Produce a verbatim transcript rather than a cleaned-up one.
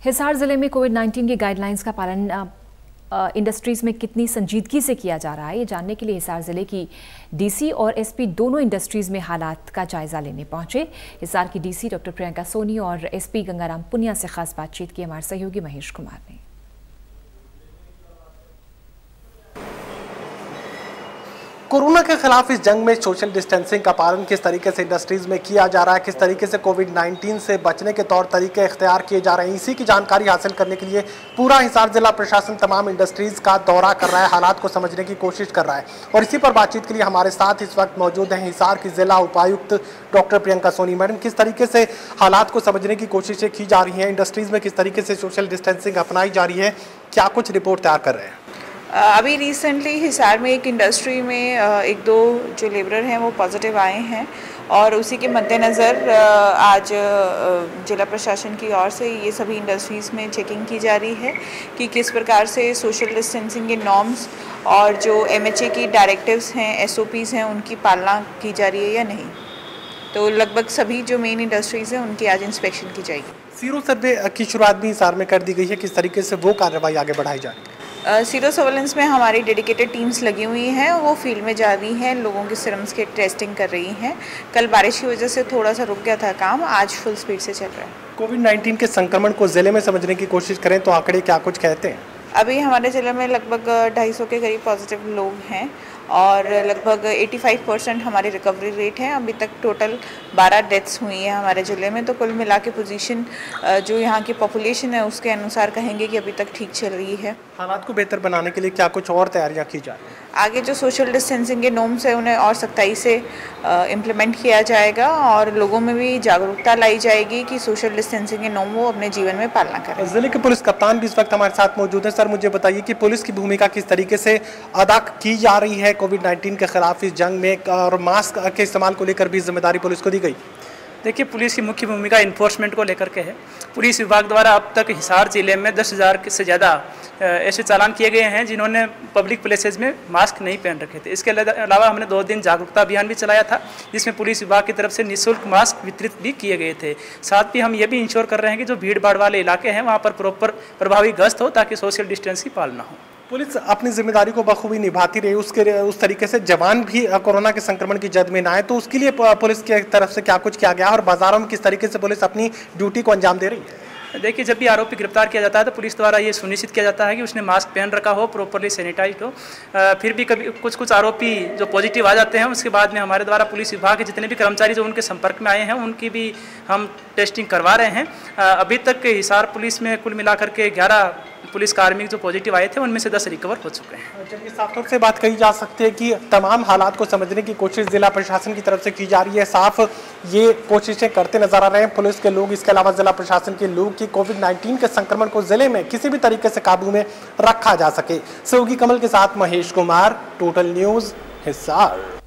हिसार जिले में Covid nineteen की गाइडलाइंस का पालन इंडस्ट्रीज में कितनी संजीदगी से किया जा रहा है, ये जानने के लिए हिसार जिले की डीसी और एसपी दोनों इंडस्ट्रीज में हालात का जायजा लेने पहुंचे। हिसार की डीसी डॉक्टर प्रियंका सोनी और एसपी गंगाराम पुनिया से खास बातचीत की हमारे सहयोगी महेश कुमार ने। कोरोना के खिलाफ इस जंग में सोशल डिस्टेंसिंग का पालन किस तरीके से इंडस्ट्रीज में किया जा रहा है, किस तरीके से कोविड नाइन्टीन से बचने के तौर तरीके इख्तियार किए जा रहे हैं, इसी की जानकारी हासिल करने के लिए पूरा हिसार जिला प्रशासन तमाम इंडस्ट्रीज का दौरा कर रहा है, हालात को समझने की कोशिश कर रहा है। और इसी पर बातचीत के लिए हमारे साथ इस वक्त मौजूद हैं हिसार की जिला उपायुक्त डॉक्टर प्रियंका सोनी। मैडम, किस तरीके से हालात को समझने की कोशिशें की जा रही हैं, इंडस्ट्रीज में किस तरीके से सोशल डिस्टेंसिंग अपनाई जा रही है, क्या कुछ रिपोर्ट तैयार कर रहे हैं? अभी रिसेंटली हिसार में एक इंडस्ट्री में एक दो जो लेबरर हैं वो पॉजिटिव आए हैं और उसी के मद्देनज़र आज जिला प्रशासन की ओर से ये सभी इंडस्ट्रीज़ में चेकिंग की जा रही है कि किस प्रकार से सोशल डिस्टेंसिंग के नॉर्म्स और जो एमएचए की डायरेक्टिव्स हैं, एसओपीज़ हैं, उनकी पालना की जा रही है या नहीं। तो लगभग सभी जो मेन इंडस्ट्रीज़ हैं उनकी आज इंस्पेक्शन की जाएगी। सीरो सर्वे की शुरुआत भी हिसार में कर दी गई है, किस तरीके से वो कार्रवाई आगे बढ़ाई जा रही है? सीरो सर्वेलेंस में हमारी डेडिकेटेड टीम्स लगी हुई हैं, वो फील्ड में जा रही हैं, लोगों के सीरम्स की टेस्टिंग कर रही हैं। कल बारिश की वजह से थोड़ा सा रुक गया था काम, आज फुल स्पीड से चल रहा है। कोविड नाइन्टीन के संक्रमण को जिले में समझने की कोशिश करें तो आंकड़े क्या कुछ कहते हैं? अभी हमारे ज़िले में लगभग ढाई सौ के करीब पॉजिटिव लोग हैं और लगभग पचासी परसेंट हमारी रिकवरी रेट है। अभी तक टोटल बारह डेथ्स हुई हैं हमारे ज़िले में। तो कुल मिला के पोजीशन जो यहाँ की पॉपुलेशन है उसके अनुसार कहेंगे कि अभी तक ठीक चल रही है। हालात को बेहतर बनाने के लिए क्या कुछ और तैयारियाँ की जा रही हैं? आगे जो सोशल डिस्टेंसिंग के नॉर्म्स है उन्हें और सख्ताई से इम्प्लीमेंट किया जाएगा और लोगों में भी जागरूकता लाई जाएगी कि सोशल डिस्टेंसिंग के नॉर्म वो अपने जीवन में पालना करें। जिले के पुलिस कप्तान भी इस वक्त हमारे साथ मौजूद हैं। सर, मुझे बताइए कि पुलिस की भूमिका किस तरीके से अदा की जा रही है कोविड नाइन्टीन के खिलाफ इस जंग में, और मास्क के इस्तेमाल को लेकर भी जिम्मेदारी पुलिस को दी गई? देखिए, पुलिस की मुख्य भूमिका इन्फोर्समेंट को लेकर के है। पुलिस विभाग द्वारा अब तक हिसार जिले में दस हज़ार से ज़्यादा ऐसे चालान किए गए हैं जिन्होंने पब्लिक प्लेसेस में मास्क नहीं पहन रखे थे। इसके अलावा हमने दो दिन जागरूकता अभियान भी चलाया था जिसमें पुलिस विभाग की तरफ से निःशुल्क मास्क वितरित भी किए गए थे। साथ ही हम ये भी इंश्योर कर रहे हैं कि जो भीड़ भाड़ वाले इलाके हैं वहाँ पर प्रॉपर प्रभावी गश्त हो ताकि सोशल डिस्टेंस की पालना हो। पुलिस अपनी जिम्मेदारी को बखूबी निभाती रही, उसके उस तरीके से जवान भी कोरोना के संक्रमण की जद में ना आए, तो उसके लिए पुलिस की तरफ से क्या कुछ किया गया और बाजारों में किस तरीके से पुलिस अपनी ड्यूटी को अंजाम दे रही है? देखिए, जब भी आरोपी गिरफ्तार किया जाता है तो पुलिस द्वारा ये सुनिश्चित किया जाता है कि उसने मास्क पहन रखा हो, प्रॉपरली सैनिटाइज हो। फिर भी कभी कुछ कुछ आरोपी जो पॉजिटिव आ जाते हैं उसके बाद में हमारे द्वारा पुलिस विभाग के जितने भी कर्मचारी जो उनके संपर्क में आए हैं उनकी भी हम टेस्टिंग करवा रहे हैं। अभी तक हिसार पुलिस में कुल मिलाकर के ग्यारह पुलिस कार्मिक जो पॉजिटिव आए थे उनमें से दस रिकवर हो चुके हैं। चलिए, साफ तौर से बात कही जा सकती है कि तमाम हालात को समझने की कोशिश जिला प्रशासन की तरफ से की जा रही है। साफ ये कोशिशें करते नजर आ रहे हैं पुलिस के लोग, इसके अलावा जिला प्रशासन के लोग कि कोविड नाइन्टीन के संक्रमण को जिले में किसी भी तरीके से काबू में रखा जा सके। सहयोगी कमल के साथ महेश कुमार, टोटल न्यूज, हिसार।